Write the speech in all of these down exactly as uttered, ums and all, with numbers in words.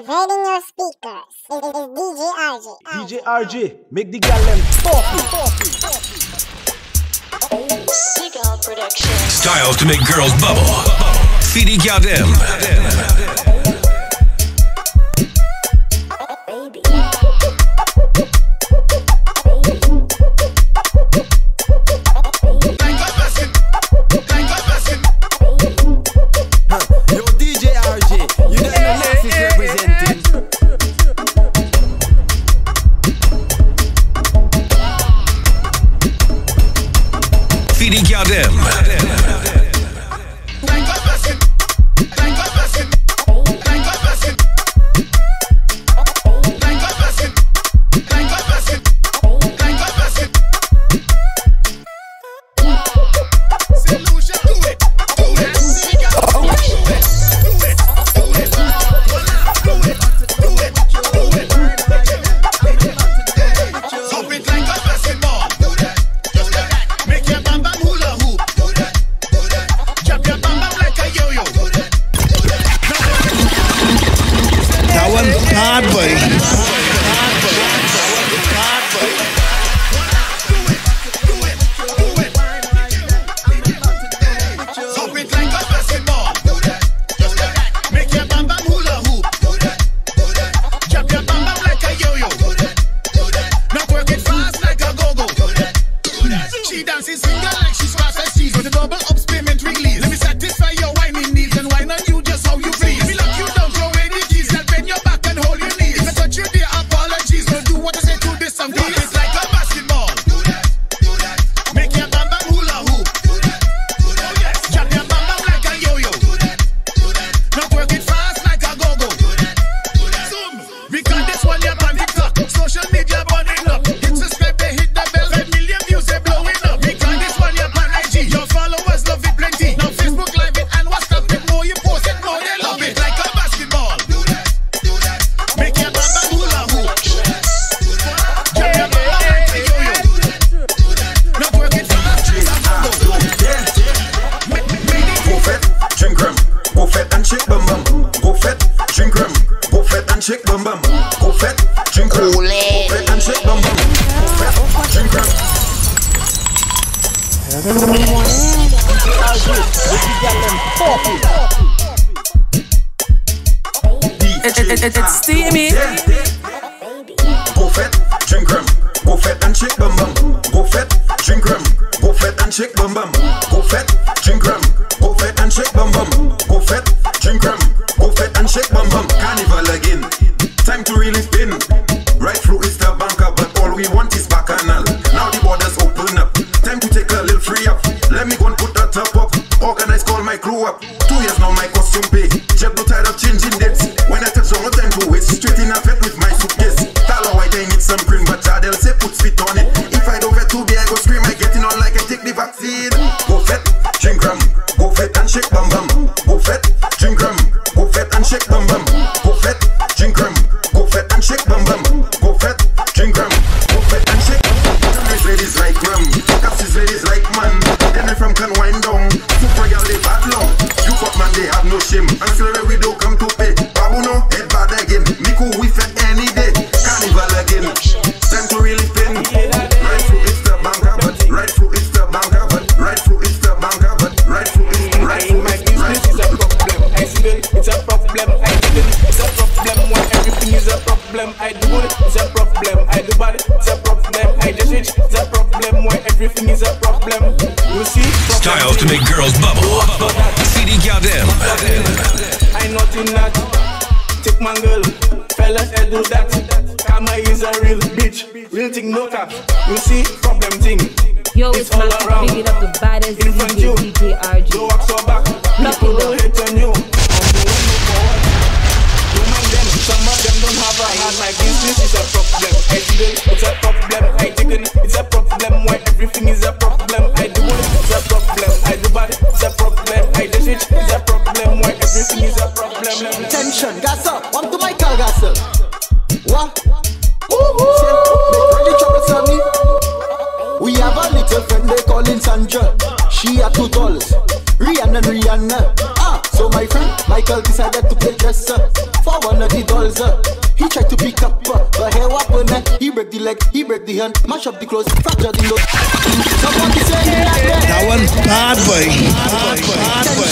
Invading your speakers is, is D J R J. D J R J, make the gal them talky. Seagull Production. Styles to make girls bubble. Feedy gal them. It's steamy. Go fat, drink rum. Go fat and shake bum bum. Go fat, drink rum. Go fat and shake bum bum. Go fat, drink rum. Go fat and shake bum bum. Go fat, drink rum. Go fat and shake bum bum. Carnival again. Time to really spin. Right through is the bunker, but all we want is bacchanal. Now the borders open up. Time to take a little free up. Let me go and put that top up. Organize, call my crew up. Two years now my costume pay. Jet no tired of changing dates. When I touch on, no time to waste. Straight in a vet with my suitcase. Tell her white I need some cream, but Jadel say put spit on it. If I don't vet too big, I go scream. I get in on like I take the vaccine. Go fat, drink rum. Go fat and shake bum bum. Go fat, drink rum. Go fat and shake bum bum. Go fat, drink rum. Go fat and shake bum bum. Go fat, drink rum. Go fat and shake. These ladies like rum. Capsies ladies like man. Then they from can wind down. Super girl they bad long. You fuck man they have no shame. And still the widow come to pay. Babuno head bad again. Miku we fat any day. Carnival again. Time to really spin. Right through it's the banker, but right through it's the banker, but right through it's the banker, but right through it's right through my business is a problem. I still it's a problem. I still it's a problem. When everything is a problem, I do it. It's a problem. I do bad. It's a problem. I just rich. It's a problem. When everything is a problem. You see? Styles to make girls bubble. Feedy gal them. I not in that. Take my girl. Fellas, I do that. Kama is a real bitch. Real thing, no cap. You see? Problem thing. Yo, it's, it's all around. Picking up the baddest in front you. D J R J. Don't walk so back. People will hate on you. Some of them don't have a heart. My business is a problem. I do it, it's a problem. I take it, it's a problem. Why everything is a problem. I do it, it's a problem. I do bad, it's a problem. I do it, it's a problem. Why everything is a problem. Tension, gas up. One to my car, gas up. What? Really troublesome me. We have a little friend they call in Sandra. She a two dollars. Rihanna, Rihanna. Ah, so my my friend Michael decided to play dresser for one of the dolls. uh. He tried to pick up, uh, but here what when uh, he break the leg, he break the hand, mash up the clothes, fracture the nose. Somebody say he like that. That one bad boy. Bad boy. Bad boy.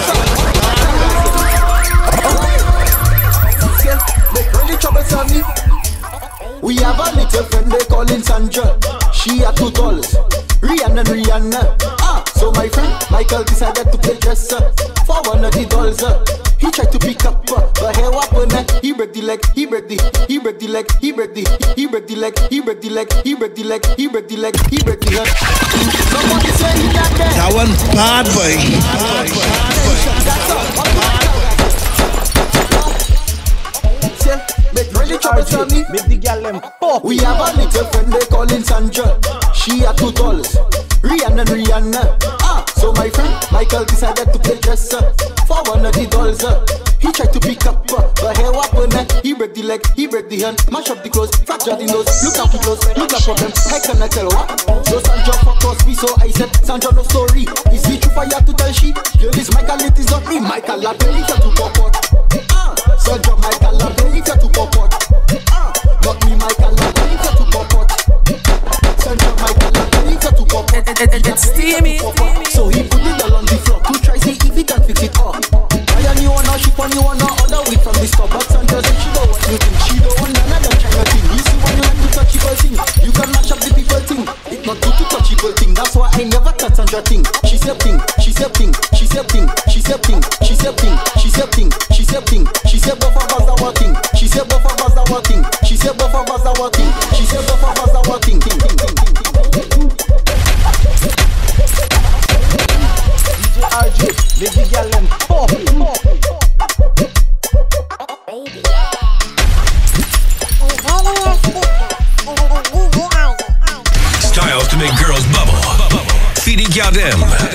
Make really troublesome me. We have a little friend they call in Sandra. She had two dolls, Rihanna and Rihanna. Ah, so my friend Michael decided to play dresser for one of the dolls. uh. He tried to pick up, uh, but here what when uh, he break the leg, he break the, he break the leg, he break the, he break the leg, he break the leg, he break the leg, he break the leg, he break the leg. Somebody say he like that. That one bad boy. Bad boy. Make really troublesome me. Make the girl them pop. We have a little friend they call in Sandra. She had two dolls, Rihanna and Rihanna. Ah, so my friend Michael decided to play dresser for one of the dolls. uh. He tried to pick up, uh, but here what when uh, he break the leg, he break the hand, mash up the clothes, fracture the nose. Look at the clothes, look at problem. I cannot tell what. So Sandra fuck us me, so I said Sandra no story. Is it true for you to tell she? Girl, this Michael, it is not me. Michael, I tell you to pop out. Ah, Sandra, Michael, I tell you to pop out. Ah, not me, Michael, I tell you to pop out. Sandra, Michael, I tell you to pop out. It's steamy. So he put it all on the floor to try see if he can fix it up. I and you wanna ship on you wanna order weed from the store, but Sandra said she don't want you think. She don't want none of them China thing. You see when you like to touch people thing, you can mash up the people thing. It's not good to touch people thing. That's why I never touch Sandra thing. She said thing, she said thing, she said thing, she said thing, she said thing, she said thing, she said thing, she said both of us are working. She said both of us are working. She said both of us are working. She said both of us are working. Ting, ting, ting, ting, ting. D J R J, make the girl them pop. Invading your speakers is D J R J. Styles to make girls bubble. C D Galdem.